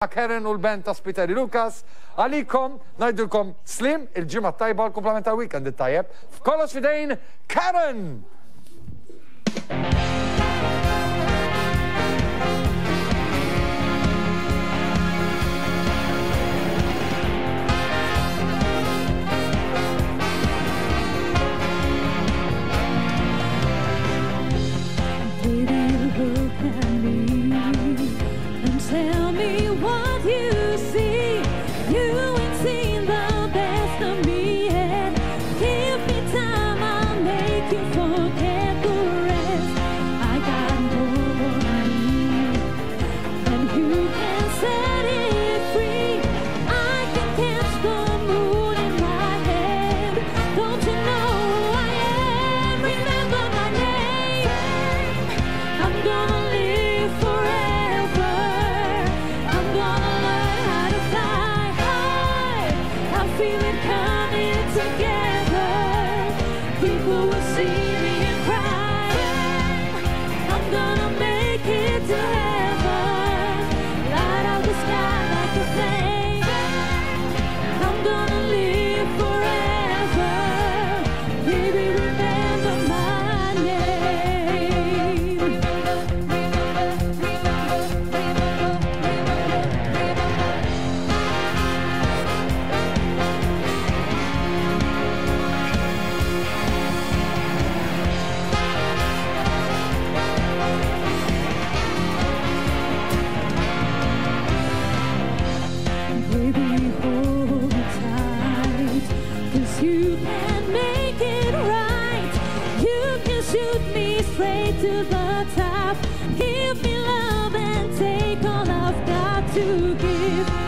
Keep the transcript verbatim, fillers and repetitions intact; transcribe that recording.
Karen u l-band ta' Spiteri Lukas, għalikom najdulkom slim il-ġimma tajba l-komplementa weekend il-tajjeb. F'kollox fidejn Karen! Tell me what you see. You ain't seen the best of me yet. Give me time, I'll make you forget the rest. I got more I need, and you can set it free. I can catch the moon in my head. Don't you know who I am? Remember my name. I'm gonna live forever. Feel it coming together. People will see me and cry. I'm gonna make it to heaven. Light up the sky like a flame. I'm gonna live forever. Baby, remember my name. You can make it right. You can shoot me straight to the top. Give me love and take all I've got to give.